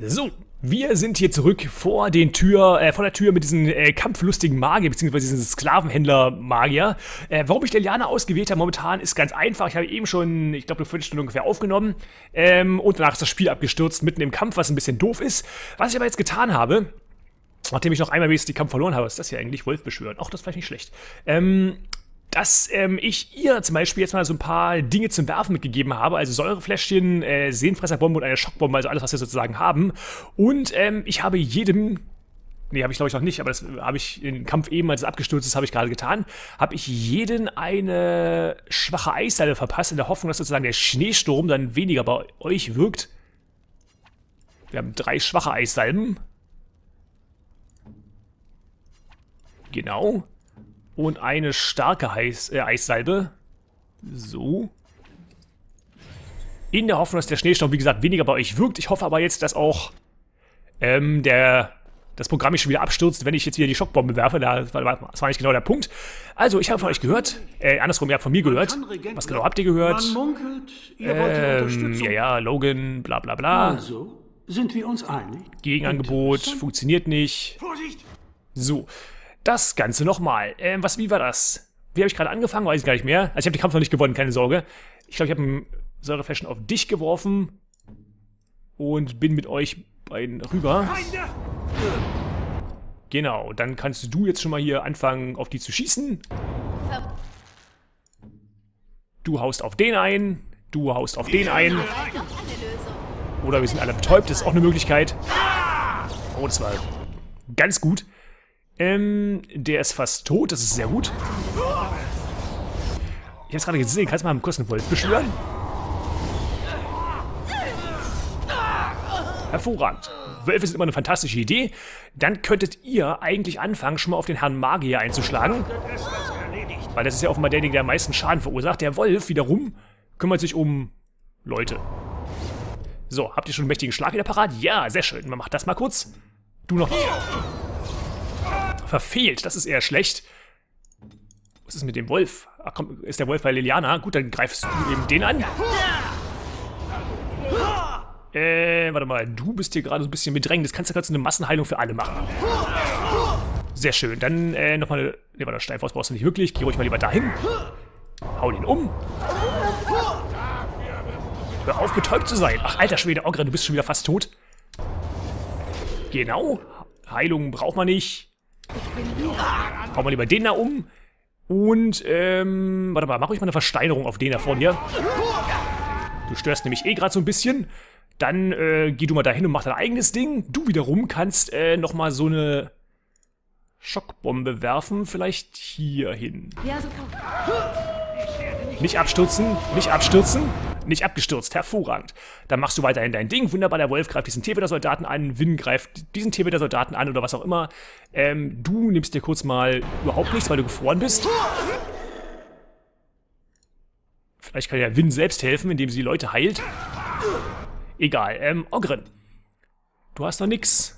So, wir sind hier zurück vor der Tür mit diesen kampflustigen Magier, beziehungsweise diesen Sklavenhändler-Magier. Warum ich Liliana ausgewählt habe momentan, ist ganz einfach. Ich habe eben schon, ich glaube, eine Viertelstunde ungefähr aufgenommen. Und danach ist das Spiel abgestürzt, mitten im Kampf, was ein bisschen doof ist. Was ich aber jetzt getan habe, nachdem ich noch einmal wenigstens die Kampf verloren habe, ist das hier eigentlich Wolf beschwören. Auch das ist vielleicht nicht schlecht. Dass ich ihr zum Beispiel jetzt mal so ein paar Dinge zum Werfen mitgegeben habe, also Säurefläschchen, Sehnenfresserbombe und eine Schockbombe, also alles, was wir sozusagen haben. Und ich habe jedem, nee, habe ich glaube ich noch nicht, aber das habe ich im Kampf eben, als es abgestürzt ist, habe ich gerade getan, habe ich jeden eine schwache Eissalve verpasst, in der Hoffnung, dass sozusagen der Schneesturm dann weniger bei euch wirkt. Wir haben 3 schwache Eissalben. Genau. Und eine starke Eissalbe. So. In der Hoffnung, dass der Schneesturm, wie gesagt, weniger bei euch wirkt. Ich hoffe aber jetzt, dass auch das Programm mich schon wieder abstürzt, wenn ich jetzt wieder die Schockbombe werfe. Das war nicht genau der Punkt. Also, ich habe von euch gehört. Andersrum, ihr habt von mir gehört. Was genau habt ihr gehört? Man munkelt, ihr wollt Unterstützung. Ja, Logan, bla bla bla. Also, sind wir uns einig? Gegenangebot, funktioniert nicht. Vorsicht! So. Das Ganze nochmal. Wie war das? Wie habe ich gerade angefangen? Weiß ich gar nicht mehr. Also ich habe den Kampf noch nicht gewonnen, keine Sorge. Ich glaube, ich habe ein Säurefläschchen auf dich geworfen. Und bin mit euch beiden rüber. Genau, dann kannst du jetzt schon mal hier anfangen, auf die zu schießen. Du haust auf den ein. Du haust auf den ein. Oder wir sind alle betäubt, das ist auch eine Möglichkeit. Oh, das war ganz gut. Der ist fast tot, das ist sehr gut. Ich habe es gerade gesehen, kannst du mal kurz einen Wolf beschwören? Hervorragend. Wölfe sind immer eine fantastische Idee. Dann könntet ihr eigentlich anfangen, schon mal auf den Herrn Magier einzuschlagen. Weil das ist ja offenbar derjenige, der am meisten Schaden verursacht. Der Wolf wiederum kümmert sich um Leute. So, habt ihr schon einen mächtigen Schlag wieder parat? Ja, sehr schön. Man macht das mal kurz. Du noch nicht. Verfehlt, das ist eher schlecht. Was ist mit dem Wolf? Ach komm, ist der Wolf bei Liliana? Gut, dann greifst du eben den an. Warte mal, du bist hier gerade so ein bisschen bedrängt. Das kannst du gerade eine Massenheilung für alle machen. Sehr schön, dann nochmal... Ne, warte, Steinfaust brauchst du nicht wirklich. Geh ruhig mal lieber dahin. Hau den um. Hör auf, betäubt zu sein. Ach, alter Schwede, Ogre, du bist schon wieder fast tot. Genau. Heilung braucht man nicht. Hauen wir lieber den da um. Und, warte mal, mach ruhig mal eine Versteinerung auf den da vorne hier. Du störst nämlich eh gerade so ein bisschen. Dann, geh du mal dahin und mach dein eigenes Ding. Du wiederum kannst, nochmal so eine Schockbombe werfen. Vielleicht hier hin. Nicht abstürzen, nicht abstürzen. Nicht abgestürzt, hervorragend. Dann machst du weiterhin dein Ding. Wunderbar, der Wolf greift diesen Tierwitter-Soldaten an, Win greift diesen Tierwitter-Soldaten an oder was auch immer. Du nimmst dir kurz mal überhaupt nichts, weil du gefroren bist. Vielleicht kann ja Win selbst helfen, indem sie die Leute heilt. Egal, Ogren. Du hast noch nix.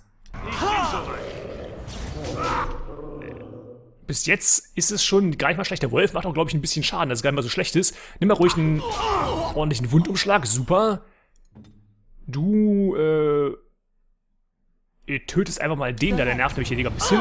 Bis jetzt ist es schon gar nicht mal schlecht. Der Wolf macht auch, glaube ich, ein bisschen Schaden, dass es gar nicht mal so schlecht ist. Nimm mal ruhig einen ordentlichen Wundumschlag. Super. Du, tötest einfach mal den da. Der nervt nämlich hier ein bisschen.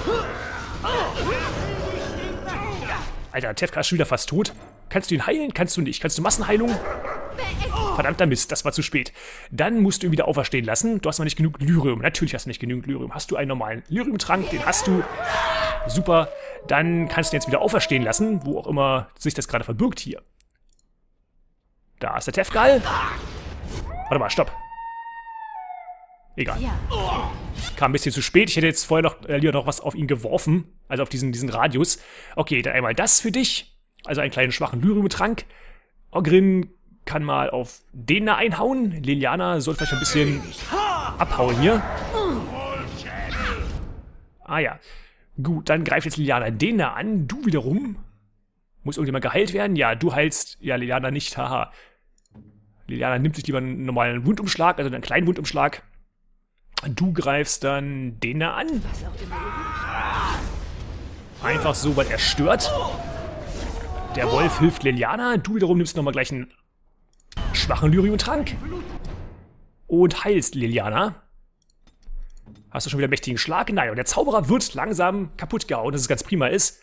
Alter, Tefka ist schon wieder fast tot. Kannst du ihn heilen? Kannst du nicht. Kannst du Massenheilung? Verdammter Mist, das war zu spät. Dann musst du ihn wieder auferstehen lassen. Du hast noch nicht genug Lyrium. Natürlich hast du nicht genügend Lyrium. Hast du einen normalen Lyriumtrank? Den hast du. Super. Dann kannst du ihn jetzt wieder auferstehen lassen, wo auch immer sich das gerade verbirgt hier. Da ist der Tefgal. Warte mal, stopp. Egal. Kam ein bisschen zu spät. Ich hätte jetzt vorher noch lieber noch was auf ihn geworfen. Also auf diesen Radius. Okay, dann einmal das für dich. Also einen kleinen schwachen Lyriumtrank. Ogrin kann mal auf den da einhauen. Liliana sollte vielleicht ein bisschen abhauen hier. Ah ja. Gut, dann greift jetzt Liliana den da an. Du wiederum. Muss irgendjemand geheilt werden? Ja, du heilst. Ja, Liliana nicht. Haha. Liliana nimmt sich lieber einen normalen Wundumschlag, also einen kleinen Wundumschlag. Du greifst dann den da an. Einfach so, weil er stört. Der Wolf hilft Liliana. Du wiederum nimmst nochmal gleich einen schwachen Lyrium-Trank. Und heilst Liliana. Hast du schon wieder einen mächtigen Schlag? Nein, und der Zauberer wird langsam kaputt gehauen, dass es ganz prima ist.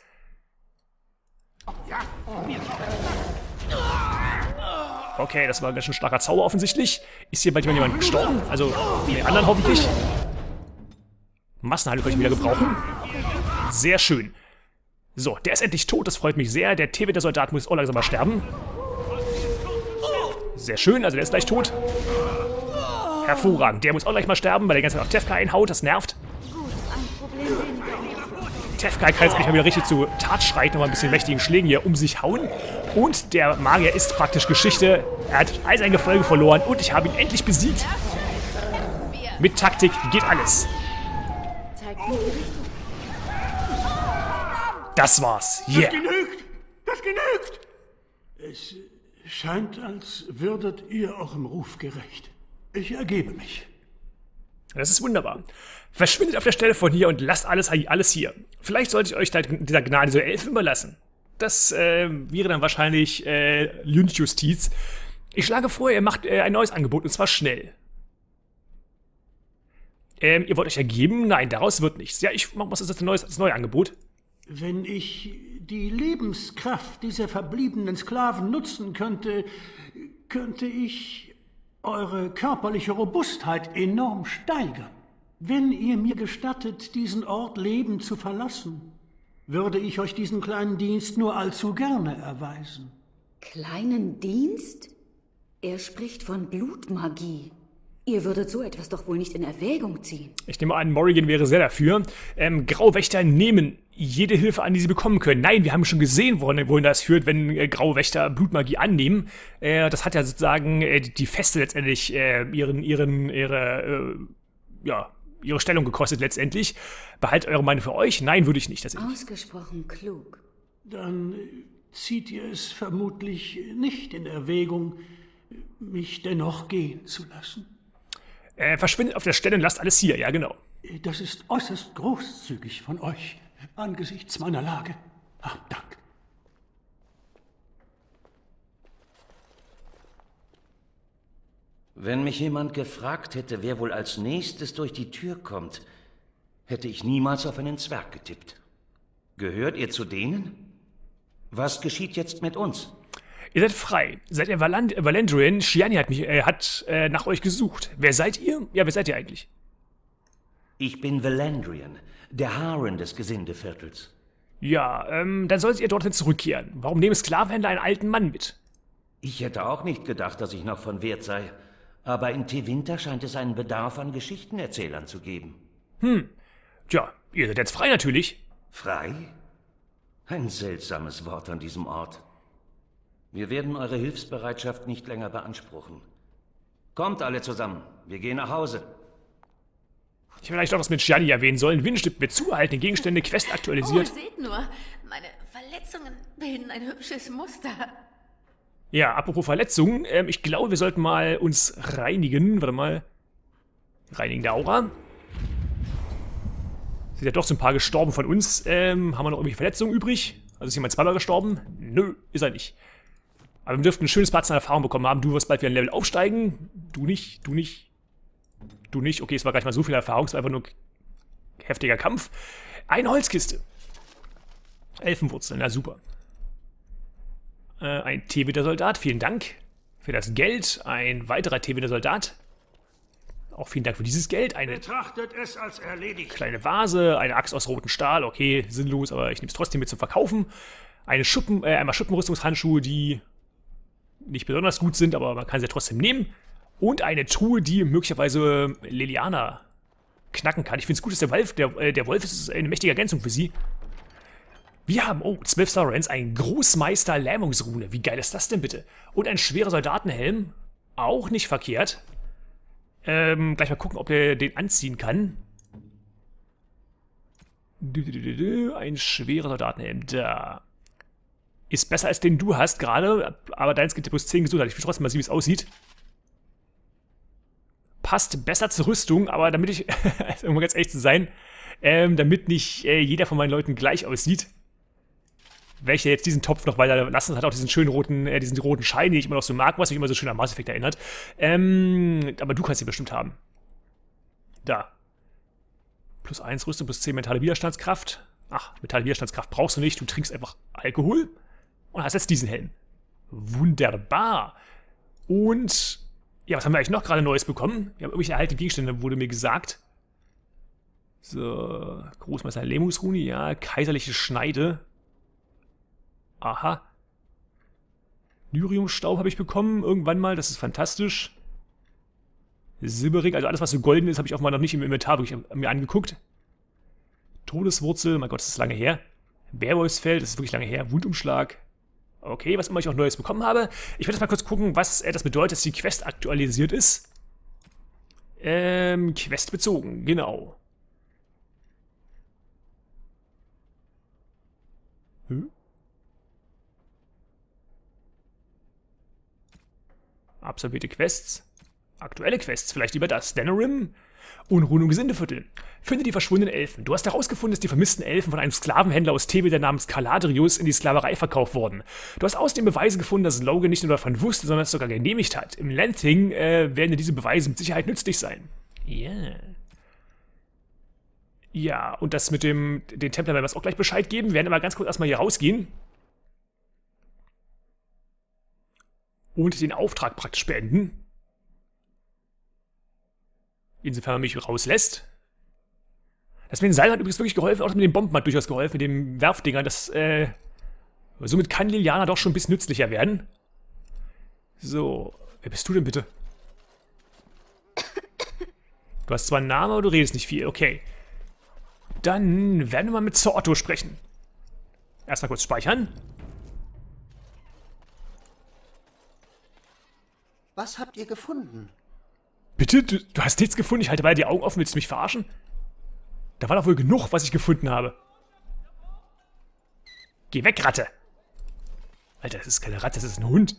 Okay, das war ein ganz schön starker Zauber offensichtlich. Ist hier bald jemand gestorben? Also, die anderen hoffentlich. Massenheilung kann ich wieder gebrauchen. Sehr schön. So, der ist endlich tot, das freut mich sehr. Der T-Winter-Soldat muss auch langsam mal sterben. Sehr schön, also der ist gleich tot. Hervorragend, der muss auch gleich mal sterben, weil der ganze Zeit auf Tefka einhaut, das nervt. Tefka kann jetzt endlich mal wieder richtig zu Tat schreiten und mal ein bisschen mächtigen Schlägen hier um sich hauen. Und der Magier ist praktisch Geschichte. Er hat all sein Gefolge verloren und ich habe ihn endlich besiegt. Mit Taktik geht alles. Das war's. Yeah. Das genügt! Das genügt! Es scheint, als würdet ihr eurem Ruf gerecht. Ich ergebe mich. Das ist wunderbar. Verschwindet auf der Stelle von hier und lasst alles hier. Vielleicht sollte ich euch dieser Gnade so Elfen überlassen. Das wäre dann wahrscheinlich Lynchjustiz. Ich schlage vor, ihr macht ein neues Angebot und zwar schnell. Ihr wollt euch ergeben? Nein, daraus wird nichts. Ja, was ist das neue Angebot? Wenn ich die Lebenskraft dieser verbliebenen Sklaven nutzen könnte, könnte ich eure körperliche Robustheit enorm steigern. Wenn ihr mir gestattet, diesen Ort lebend zu verlassen, würde ich euch diesen kleinen Dienst nur allzu gerne erweisen. Kleinen Dienst? Er spricht von Blutmagie. Ihr würdet so etwas doch wohl nicht in Erwägung ziehen. Ich nehme an, Morrigan wäre sehr dafür. Grauwächter nehmen jede Hilfe an, die sie bekommen können. Nein, wir haben schon gesehen, wohin das führt, wenn Grauwächter Blutmagie annehmen. Das hat ja sozusagen die Feste letztendlich ihre Stellung gekostet letztendlich. Behaltet eure Meinung für euch? Nein, würde ich nicht. Ausgesprochen klug. Dann zieht ihr es vermutlich nicht in Erwägung, mich dennoch gehen zu lassen. Verschwindet auf der Stelle und lasst alles hier, ja genau. Das ist äußerst großzügig von euch, angesichts meiner Lage. Dank. Wenn mich jemand gefragt hätte, wer wohl als nächstes durch die Tür kommt, hätte ich niemals auf einen Zwerg getippt. Gehört ihr zu denen? Was geschieht jetzt mit uns? Ihr seid frei. Seid ihr Valandrian? Shiani hat nach euch gesucht. Wer seid ihr? Ja, wer seid ihr eigentlich? Ich bin Valandrian, der Harren des Gesindeviertels. Ja, dann solltet ihr dorthin zurückkehren. Warum nehmen Sklavenhändler einen alten Mann mit? Ich hätte auch nicht gedacht, dass ich noch von Wert sei. Aber in Tevinter scheint es einen Bedarf an Geschichtenerzählern zu geben. Tja, ihr seid jetzt frei natürlich. Frei? Ein seltsames Wort an diesem Ort. Wir werden eure Hilfsbereitschaft nicht länger beanspruchen. Kommt alle zusammen, wir gehen nach Hause. Ich hätte vielleicht auch das mit Shiani erwähnen sollen. Windstipp wird zuhalten, Gegenstände, Quest aktualisiert. Oh, seht nur, meine Verletzungen bilden ein hübsches Muster. Ja, apropos Verletzungen, ich glaube, wir sollten mal uns reinigen. Warte mal. Reinigen der Aura. Sind ja doch so ein paar gestorben von uns. Haben wir noch irgendwelche Verletzungen übrig? Also ist jemand zweimal gestorben? Nö, ist er nicht. Aber wir dürften ein schönes Batzen an Erfahrung bekommen haben. Du wirst bald wieder ein Level aufsteigen. Du nicht, du nicht. Du nicht. Okay, es war gar nicht mal so viel Erfahrung. Es war einfach nur heftiger Kampf. Eine Holzkiste. Elfenwurzeln, na super. Ein T-Winter-Soldat, vielen Dank für das Geld. Ein weiterer T-Winter-Soldat. Auch vielen Dank für dieses Geld. Eine Betrachtet es als erledigt. kleine Vase, eine Axt aus rotem Stahl. Okay, sinnlos, aber ich nehme es trotzdem mit zum Verkaufen. Einmal Schuppenrüstungshandschuhe, die nicht besonders gut sind, aber man kann sie ja trotzdem nehmen. Und eine Truhe, die möglicherweise Liliana knacken kann. Ich finde es gut, dass der Wolf ist eine mächtige Ergänzung für sie. Wir haben, 12 Sorens, ein Großmeister Lähmungsrune. Wie geil ist das denn bitte? Und ein schwerer Soldatenhelm. Auch nicht verkehrt. Gleich mal gucken, ob er den anziehen kann. Ein schwerer Soldatenhelm. Da. Ist besser als den du hast gerade, aber deins gibt dir plus 10 Gesundheit. Ich will trotzdem mal sehen, wie es aussieht. Passt besser zur Rüstung, aber damit ich, um ganz ehrlich zu sein, damit nicht jeder von meinen Leuten gleich aussieht, werde ich jetzt diesen Topf noch weiter lassen. Das hat auch diesen schönen roten Schein, den ich immer noch so mag, was mich immer so schön an Mass Effect erinnert. Aber du kannst ihn bestimmt haben. Da. +1 Rüstung, +10 mentale Widerstandskraft. Ach, mentale Widerstandskraft brauchst du nicht. Du trinkst einfach Alkohol und hast jetzt diesen Helm. Wunderbar. Und, ja, was haben wir eigentlich noch gerade Neues bekommen? Wir haben irgendwelche erhaltenen Gegenstände, wurde mir gesagt. So, Großmeister Lemusrune, ja, kaiserliche Schneide. Aha. Lyriumstaub habe ich bekommen, irgendwann mal, das ist fantastisch. Silberring, also alles, was so golden ist, habe ich auch mal noch nicht im Inventar wirklich mir angeguckt. Todeswurzel, mein Gott, das ist lange her. Werwolfsfell, das ist wirklich lange her. Wundumschlag. Okay, was immer ich auch Neues bekommen habe. Ich werde jetzt mal kurz gucken, was das bedeutet, dass die Quest aktualisiert ist. Quest bezogen, genau. Absolvierte Quests. Aktuelle Quests, vielleicht lieber das. Denerim. Unruhen im Gesindeviertel. Finde die verschwundenen Elfen. Du hast herausgefunden, dass die vermissten Elfen von einem Sklavenhändler aus Thebe namens Caladrius in die Sklaverei verkauft wurden. Du hast außerdem Beweise gefunden, dass Logan nicht nur davon wusste, sondern es sogar genehmigt hat. Im Landing werden dir diese Beweise mit Sicherheit nützlich sein. Yeah. Ja, und das mit den Templern werden wir uns auch gleich Bescheid geben. Wir werden aber ganz kurz erstmal hier rausgehen. Und den Auftrag praktisch beenden. Insofern man mich rauslässt. Das mit den Seilen hat übrigens wirklich geholfen, auch mit den Bomben hat durchaus geholfen, mit den Werfdingern. Somit kann Liliana doch schon ein bisschen nützlicher werden. So, wer bist du denn bitte? Du hast zwar einen Namen, aber du redest nicht viel, okay. Dann werden wir mal mit Sir Otto sprechen. Erstmal kurz speichern. Was habt ihr gefunden? Bitte? Du hast nichts gefunden? Ich halte weiter die Augen offen. Willst du mich verarschen? Da war doch wohl genug, was ich gefunden habe. Geh weg, Ratte. Alter, das ist keine Ratte, das ist ein Hund.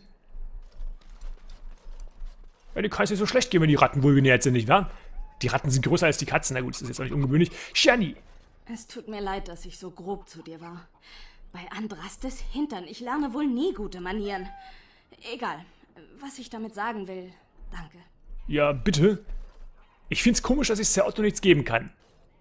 Ja, dir kann es nicht so schlecht gehen, wenn die Ratten wohlgenährt sind, nicht wahr? Die Ratten sind größer als die Katzen. Na gut, das ist jetzt auch nicht ungewöhnlich. Shani! Es tut mir leid, dass ich so grob zu dir war. Bei Andrastes Hintern. Ich lerne wohl nie gute Manieren. Egal. Was ich damit sagen will, danke. Ja, bitte. Ich find's komisch, dass ich Sir Otto nichts geben kann.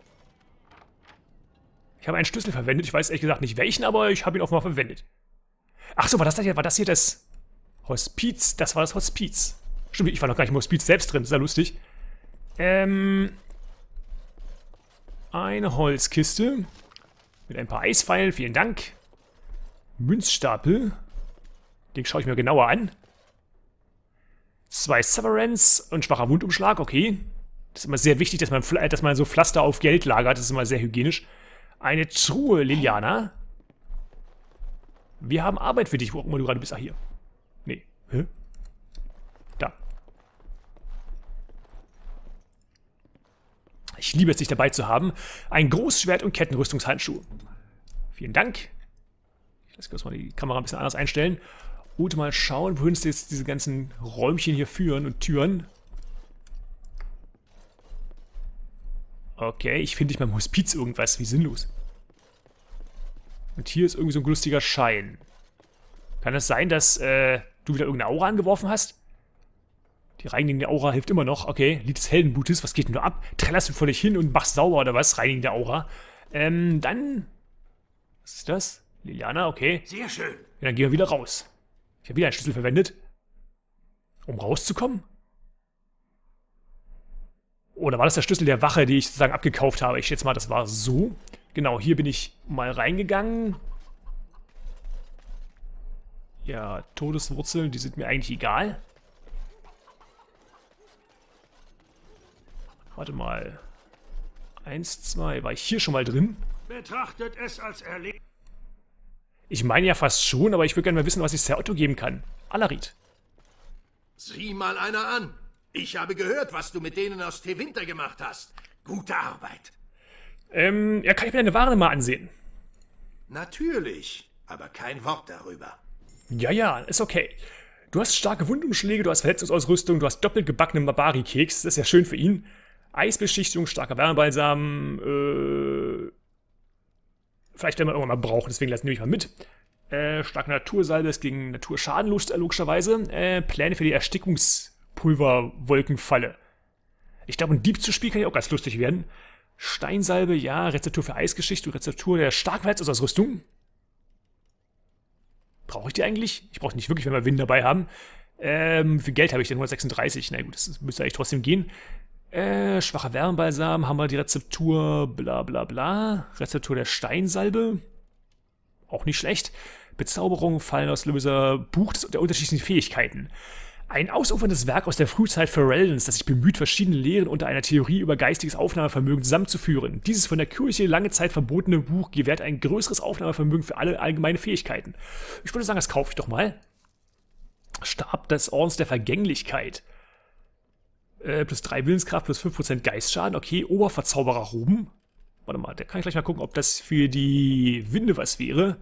Ich habe einen Schlüssel verwendet. Ich weiß ehrlich gesagt nicht welchen, aber ich habe ihn offenbar verwendet. Ach so, war das hier das Hospiz? Das war das Hospiz. Stimmt, ich war noch gar nicht im Hospiz selbst drin. Sehr lustig. Eine Holzkiste. Mit ein paar Eispfeilen. Vielen Dank. Münzstapel. Den schaue ich mir genauer an. 2 Severance und schwacher Wundumschlag, okay. Das ist immer sehr wichtig, dass man so Pflaster auf Geld lagert. Das ist immer sehr hygienisch. Eine Truhe, Liliana. Wir haben Arbeit für dich, wo auch immer du gerade bist. Ah, hier. Nee. Hä? Da. Ich liebe es, dich dabei zu haben. Ein Großschwert und Kettenrüstungshandschuh. Vielen Dank. Ich lasse kurz mal die Kamera ein bisschen anders einstellen. Und mal schauen, wohin uns jetzt diese ganzen Räumchen hier führen und Türen. Okay, ich finde nicht beim Hospiz irgendwas. Wie sinnlos. Und hier ist irgendwie so ein lustiger Schein. Kann es sein, dass du wieder irgendeine Aura angeworfen hast? Die reinigende Aura hilft immer noch. Okay, Lied des Heldenblutes. Was geht denn da ab? Trällerst du vor dich hin und machst sauber oder was? Reinigende Aura. Dann... Was ist das? Liliana, okay. Sehr schön. Ja, dann gehen wir wieder raus. Ich habe wieder einen Schlüssel verwendet. Um rauszukommen? Oder war das der Schlüssel der Wache, die ich sozusagen abgekauft habe? Ich schätze mal, das war so. Genau, hier bin ich mal reingegangen. Ja, Todeswurzeln, die sind mir eigentlich egal. Warte mal. 1, 2, war ich hier schon mal drin? Betrachtet es als erledigt. Ich meine ja fast schon, aber ich würde gerne mal wissen, was ich Sir Otto geben kann. Alarit. Sieh mal einer an. Ich habe gehört, was du mit denen aus Tevinter gemacht hast. Gute Arbeit. Ja, kann ich mir deine Ware mal ansehen? Natürlich, aber kein Wort darüber. Ja, ist okay. Du hast starke Wundumschläge, du hast Verletzungsausrüstung, du hast doppelt gebackenen Barbari-Keks. Das ist ja schön für ihn. Eisbeschichtung, starker Wärmebalsam, vielleicht werden wir irgendwann mal brauchen, deswegen nehme ich mal mit. Starke Natursalbe ist gegen Naturschaden, logischerweise. Pläne für die Erstickungspulverwolkenfalle. Ich glaube, ein Dieb zu spielen kann ja auch ganz lustig werden. Steinsalbe, ja. Rezeptur für Eisgeschichte, Rezeptur der Starkheitsausrüstung. Brauche ich die eigentlich? Ich brauche nicht wirklich, wenn wir Wind dabei haben. Wie viel Geld habe ich denn? 136. Na gut, das müsste eigentlich trotzdem gehen. Schwacher Wärmebalsam, haben wir die Rezeptur, bla bla bla. Rezeptur der Steinsalbe. Auch nicht schlecht. Bezauberung, Fallenauslöser, Buch der unterschiedlichen Fähigkeiten. Ein ausuferndes Werk aus der Frühzeit Ferelden's, das sich bemüht, verschiedene Lehren unter einer Theorie über geistiges Aufnahmevermögen zusammenzuführen. Dieses von der Kirche lange Zeit verbotene Buch gewährt ein größeres Aufnahmevermögen für alle allgemeine Fähigkeiten. Ich würde sagen, das kaufe ich doch mal. Stab des Ordens der Vergänglichkeit. Plus 3 Willenskraft, plus 5% Geistschaden. Okay, Oberverzauberer Ruben. Warte mal, da kann ich gleich mal gucken, ob das für die Winde was wäre.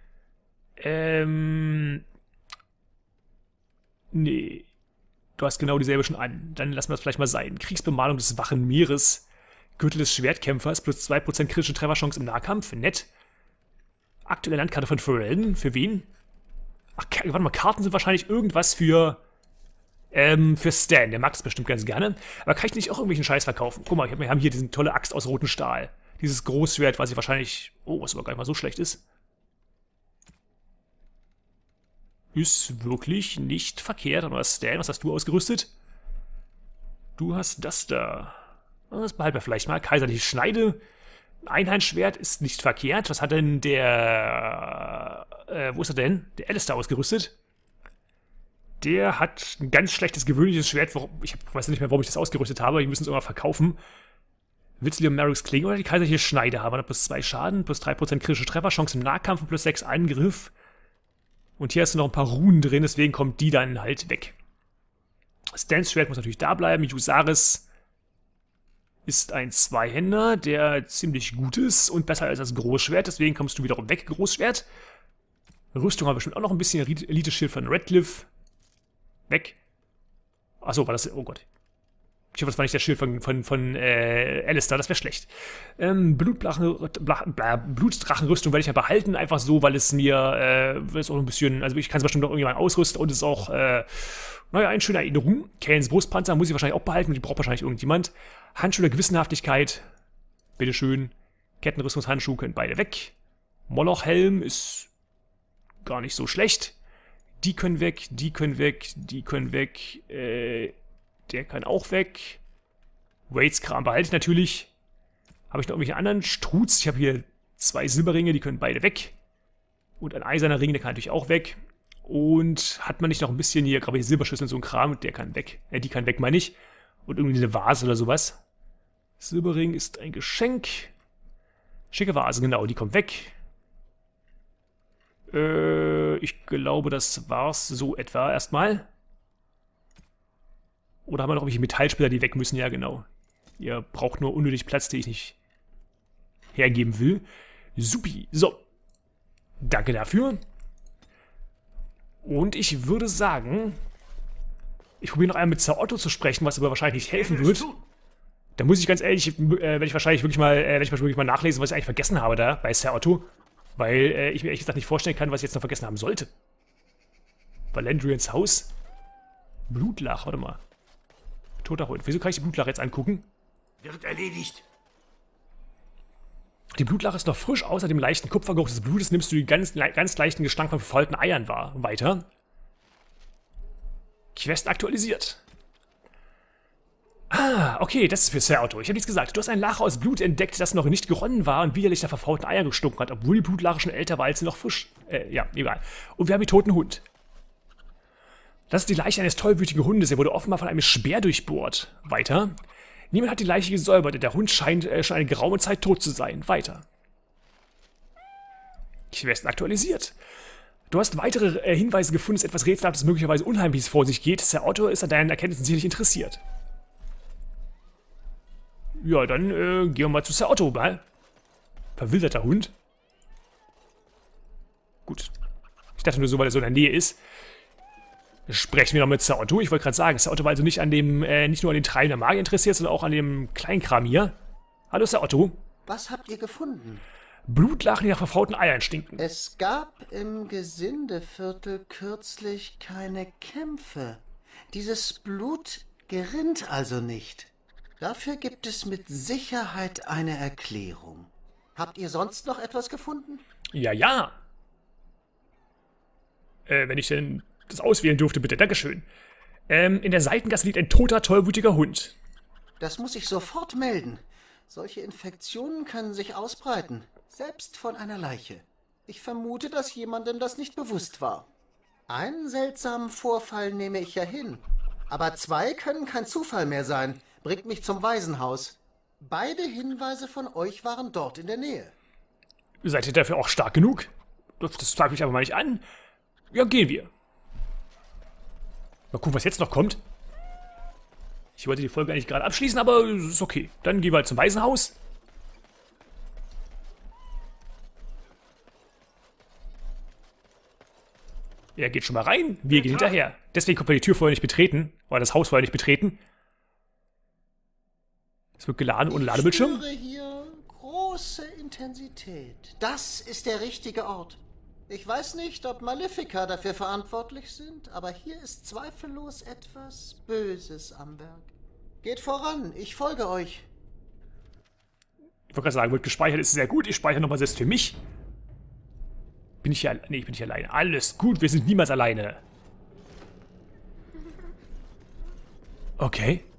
Nee. Du hast genau dieselbe schon an. Dann lassen wir das vielleicht mal sein. Kriegsbemalung des wachen Meeres. Gürtel des Schwertkämpfers, plus 2% kritische Trefferchance im Nahkampf. Nett. Aktuelle Landkarte von Ferelden. Für wen? Ach, warte mal, Karten sind wahrscheinlich irgendwas für Stan. Der mag das bestimmt ganz gerne. Aber kann ich nicht auch irgendwelchen Scheiß verkaufen? Guck mal, wir haben hier diesen tolle Axt aus rotem Stahl. Dieses Großschwert, was ich wahrscheinlich... Oh, was aber gar nicht mal so schlecht ist. Ist wirklich nicht verkehrt. Aber Stan, was hast du ausgerüstet? Du hast das da. Das behalten wir vielleicht mal. Kaiserliche Schneide. Einhandschwert ist nicht verkehrt. Was hat denn der... wo ist er denn? Der Alistair ausgerüstet. Der hat ein ganz schlechtes, gewöhnliches Schwert. Ich weiß nicht mehr, warum ich das ausgerüstet habe. Wir müssen es irgendwann verkaufen. Willst du dir Merricks Klinge oder die Kaiserliche Schneide haben? Plus 2 Schaden, plus 3% kritische Trefferchance im Nahkampf und plus 6 Angriff. Und hier hast du noch ein paar Runen drin, deswegen kommt die dann halt weg. Stans Schwert muss natürlich da bleiben. Yusaris ist ein Zweihänder, der ziemlich gut ist und besser als das Großschwert. Deswegen kommst du wiederum weg, Großschwert. Rüstung haben wir bestimmt auch noch ein bisschen. Elite-Schild von Redcliffe. Weg. Achso, war das... Oh Gott. Ich hoffe, das war nicht der Schild von Alistair, das wäre schlecht. Blutdrachenrüstung werde ich ja behalten, einfach so, weil es mir, weil es auch ein bisschen, also ich kann es bestimmt noch irgendjemand ausrüsten und es ist auch, naja, eine schöne Erinnerung. Kaelens Brustpanzer muss ich wahrscheinlich auch behalten und die braucht wahrscheinlich irgendjemand. Handschuhe der Gewissenhaftigkeit, bitteschön. Kettenrüstungshandschuhe können beide weg. Moloch-Helm ist gar nicht so schlecht. Die können weg, die können weg, die können weg, der kann auch weg. Wades Kram behalte ich natürlich. Habe ich noch irgendwelche anderen? Struz. Ich habe hier 2 Silberringe, die können beide weg. Und ein eiserner Ring, der kann natürlich auch weg. Und hat man nicht noch ein bisschen hier, glaube ich, Silberschüssel und so ein Kram, der kann weg. Die kann weg, meine ich. Und irgendwie eine Vase oder sowas. Silberring ist ein Geschenk. Schicke Vase, genau, die kommt weg. Ich glaube, das war's so etwa erstmal. Oder haben wir noch irgendwelche Metallsplitter, die weg müssen? Ja, genau. Ihr braucht nur unnötig Platz, den ich nicht hergeben will. Supi. So. Danke dafür. Und ich würde sagen, ich probiere noch einmal mit Sir Otto zu sprechen, was aber wahrscheinlich nicht helfen wird. Da muss ich ganz ehrlich, werde ich wahrscheinlich wirklich mal nachlesen, was ich eigentlich vergessen habe da bei Sir Otto. Weil ich mir ehrlich gesagt nicht vorstellen kann, was ich jetzt noch vergessen haben sollte. Valandrians Haus. Blutlach, warte mal. Toter Hund. Wieso kann ich die Blutlache jetzt angucken? Wird erledigt. Die Blutlache ist noch frisch, außer dem leichten Kupfergeruch des Blutes nimmst du den ganz leichten Gestank von verfaulten Eiern wahr. Weiter. Quest aktualisiert. Ah, okay, das ist für Sir Otto. Ich habe nichts gesagt. Du hast ein Lache aus Blut entdeckt, das noch nicht geronnen war und widerlich nach verfaulten Eiern gestunken hat, obwohl die Blutlache schon älter war als sie noch frisch. Ja, egal. Und wir haben den toten Hund. Das ist die Leiche eines tollwütigen Hundes. Er wurde offenbar von einem Speer durchbohrt. Weiter. Niemand hat die Leiche gesäubert. Der Hund scheint schon eine geraume Zeit tot zu sein. Weiter. Quest aktualisiert. Du hast weitere Hinweise gefunden, dass etwas Rätselhaftes, möglicherweise Unheimliches vor sich geht. Sir Otto ist an deinen Erkenntnissen sicherlich interessiert. Ja, dann gehen wir mal zu Sir Otto mal. Verwilderter Hund. Gut. Ich dachte nur so, weil er so in der Nähe ist. Sprechen wir noch mit Sir Otto. Ich wollte gerade sagen, Sir Otto war also nicht an dem, nicht nur an den Treiben der Magie interessiert, sondern auch an dem Kleinkram hier. Hallo Sir Otto. Was habt ihr gefunden? Blutlachen, die nach verfaulten Eiern stinken. Es gab im Gesindeviertel kürzlich keine Kämpfe. Dieses Blut gerinnt also nicht. Dafür gibt es mit Sicherheit eine Erklärung. Habt ihr sonst noch etwas gefunden? Ja, ja. Wenn ich denn das auswählen durfte, bitte. Dankeschön. In der Seitengasse liegt ein toter, tollwütiger Hund. Das muss ich sofort melden. Solche Infektionen können sich ausbreiten, selbst von einer Leiche. Ich vermute, dass jemandem das nicht bewusst war. Einen seltsamen Vorfall nehme ich ja hin. Aber 2 können kein Zufall mehr sein. Bringt mich zum Waisenhaus. Beide Hinweise von euch waren dort in der Nähe. Seid ihr dafür auch stark genug? Das frage ich aber mal nicht an. Ja, gehen wir. Mal gucken, was jetzt noch kommt. Ich wollte die Folge eigentlich gerade abschließen, aber ist okay. Dann gehen wir halt zum Waisenhaus. Er geht schon mal rein, wir gehen hinterher. Deswegen konnten wir die Tür vorher nicht betreten. Oder das Haus vorher nicht betreten. Es wird geladen ohne Ladebildschirm. Ich spüre hier große Intensität. Das ist der richtige Ort. Ich weiß nicht, ob Malefica dafür verantwortlich sind, aber hier ist zweifellos etwas Böses am Werk. Geht voran, ich folge euch. Ich wollte gerade sagen, wird gespeichert, ist sehr gut. Ich speichere nochmal selbst für mich. Bin ich hier? Nee, ich bin nicht alleine. Alles gut, wir sind niemals alleine. Okay.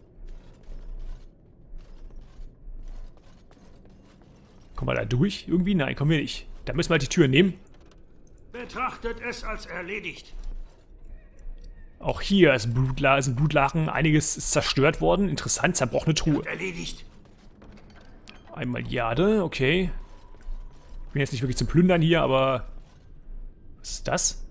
Kommen wir da durch irgendwie? Nein, kommen wir nicht. Da müssen wir halt die Tür nehmen. Betrachtet es als erledigt. Auch hier ist Blutlachen. Einiges ist zerstört worden. Interessant, zerbrochene Truhe. Erledigt. Einmal Jade, okay. Ich bin jetzt nicht wirklich zum Plündern hier, aber... Was ist das?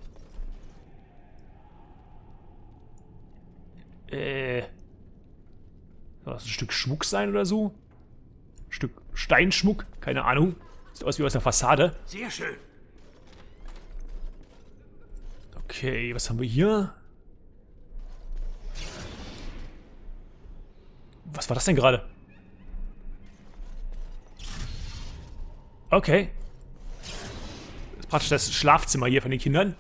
Soll das ein Stück Schmuck sein oder so? Ein Stück Steinschmuck? Keine Ahnung. Sieht aus wie aus einer Fassade. Sehr schön. Okay, was haben wir hier? Was war das denn gerade? Okay. Das ist praktisch das Schlafzimmer hier von den Kindern.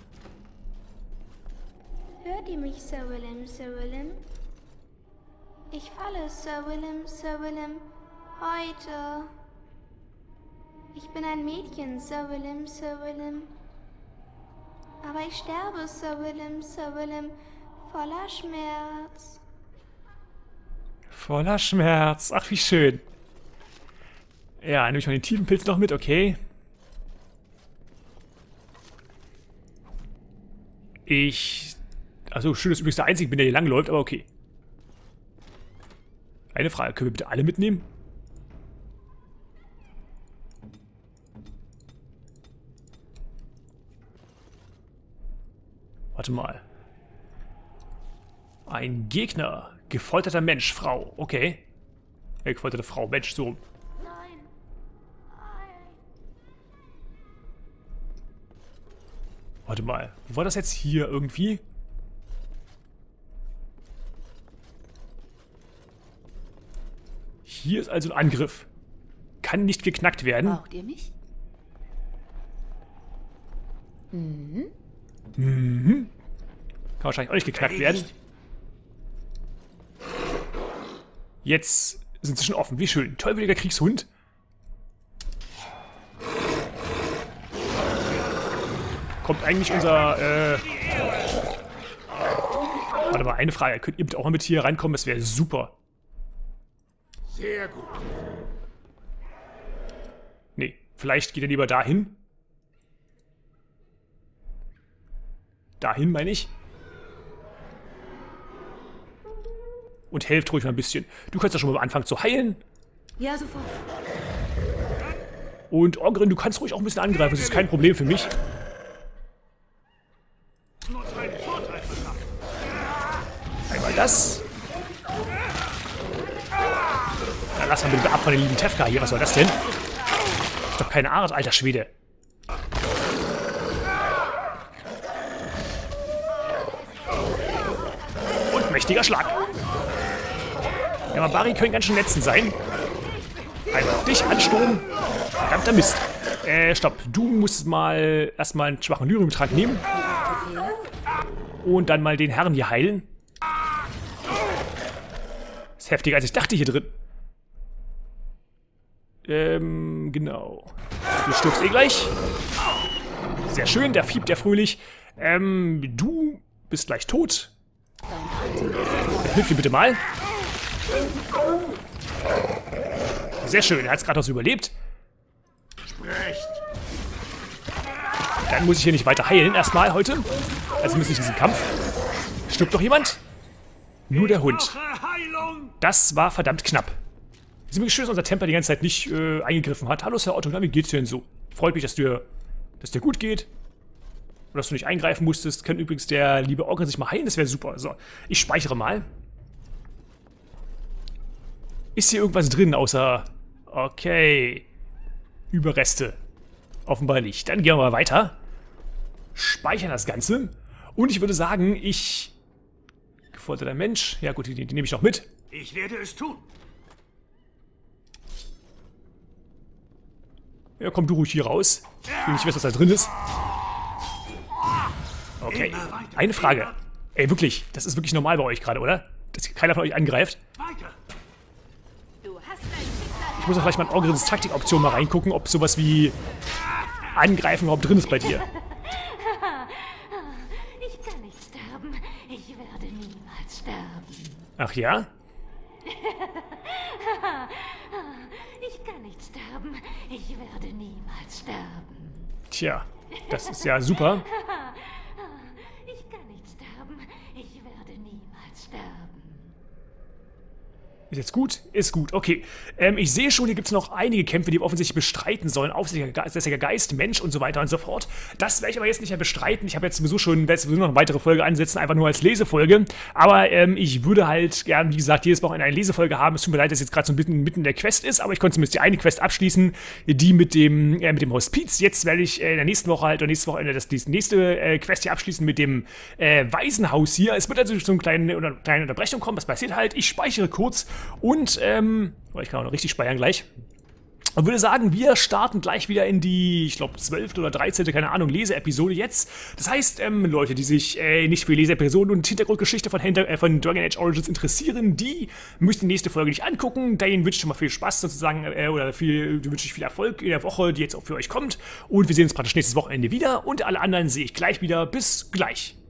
Hört ihr mich, Sir Willem, Sir Willem? Ich falle, Sir Willem, Sir Willem, heute. Ich bin ein Mädchen, Sir Willem, Sir Willem. Aber ich sterbe, Sir Willem, voller Schmerz. Voller Schmerz. Ach, wie schön. Ja, nehme ich mal den Tiefenpilz noch mit, okay. Also, schön, dass übrigens der Einzige bin, der hier langläuft, aber okay. Eine Frage, können wir bitte alle mitnehmen? Warte mal. Ein Gegner. Gefolterter Mensch, Frau. Okay. Gefolterte Frau, Mensch, so. Nein. Warte mal. Wo war das jetzt hier irgendwie? Hier ist also ein Angriff. Kann nicht geknackt werden. Braucht ihr mich? Mhm. Kann wahrscheinlich auch nicht geknackt werden. Jetzt sind sie schon offen. Wie schön. Tollwütiger Kriegshund. Kommt eigentlich unser, Warte mal, eine Frage. Könnt ihr bitte auch mal mit hier reinkommen? Das wäre super. Sehr gut. Nee, vielleicht geht er lieber dahin. Dahin, meine ich. Und helft ruhig mal ein bisschen. Du kannst ja schon mal anfangen zu heilen. Ja, sofort. Und Ogrin, du kannst ruhig auch ein bisschen angreifen. Das ist kein Problem für mich. Einmal das. Dann lass mal bitte ab von den lieben Tefka hier. Was soll das denn? Ist doch keine Art, alter Schwede. Und mächtiger Schlag. Ja, aber Barry können ganz schön letzten sein. Einmal auf dich ansturmen. Verdammter Mist. Stopp. Du musst mal erstmal einen schwachen Lyriumbetrag nehmen. Und dann mal den Herrn hier heilen. Ist heftiger, als ich dachte hier drin. Genau. Du stirbst eh gleich. Sehr schön, der fiebt ja fröhlich. Du bist gleich tot. Hilf dir bitte mal. Sehr schön, er hat es gerade noch so überlebt. Sprecht. Dann muss ich hier nicht weiter heilen erstmal heute. Also müssen nicht in diesen Kampf. Stirbt doch jemand? Nur der Hund. Das war verdammt knapp. Es ist mir schön, dass unser Templer die ganze Zeit nicht eingegriffen hat. Hallo, Sir Otto, na, wie geht's dir denn so? Freut mich, dass dir gut geht. Und dass du nicht eingreifen musstest. Kann übrigens der liebe Ogre sich mal heilen, das wäre super. So, ich speichere mal. Ist hier irgendwas drin, außer... Okay. Überreste. Offenbar nicht. Dann gehen wir mal weiter. Speichern das Ganze. Und ich würde sagen, gefolterter Mensch. Ja gut, die nehme ich noch mit. Ich werde es tun. Ja, komm du ruhig hier raus. Ich will nicht wissen, was da drin ist. Okay. Eine Frage. Ey, wirklich. Das ist wirklich normal bei euch gerade, oder? Dass keiner von euch angreift. Ich muss doch vielleicht mal in Orgrins Taktikoption mal reingucken, ob sowas wie Angreifen überhaupt drin ist bei dir. Ich kann nicht sterben. Ich werde niemals sterben. Ach ja? Ich kann nicht sterben. Ich werde niemals sterben. Tja, das ist ja super. Ich kann nicht sterben. Ich werde niemals sterben. Ist jetzt gut? Ist gut, okay. Ich sehe schon, hier gibt es noch einige Kämpfe, die wir offensichtlich bestreiten sollen. Aufsässiger Geist, Mensch und so weiter und so fort. Das werde ich aber jetzt nicht mehr bestreiten. Ich habe jetzt sowieso noch eine weitere Folge ansetzen, einfach nur als Lesefolge. Aber ich würde halt gern, wie gesagt, jedes Wochenende eine Lesefolge haben. Es tut mir leid, dass jetzt gerade so ein bisschen mitten in der Quest ist, aber ich konnte zumindest die eine Quest abschließen, die mit dem Hospiz. Jetzt werde ich in der nächsten Woche halt, oder nächstes Wochenende, die nächste Quest hier abschließen mit dem Waisenhaus hier. Es wird also zu einer kleinen Unterbrechung kommen. Was passiert halt? Ich speichere kurz. Und, ich kann auch noch richtig speichern gleich. Und würde sagen, wir starten gleich wieder in die, ich glaube, 12. oder 13., keine Ahnung, Leseepisode jetzt. Das heißt, Leute, die sich nicht für Leseepisoden und Hintergrundgeschichte von Dragon Age Origins interessieren, die müssen die nächste Folge nicht angucken. Denen wünsche ich schon mal viel Spaß sozusagen, oder wünsche ich viel Erfolg in der Woche, die jetzt auch für euch kommt. Und wir sehen uns praktisch nächstes Wochenende wieder. Und alle anderen sehe ich gleich wieder. Bis gleich.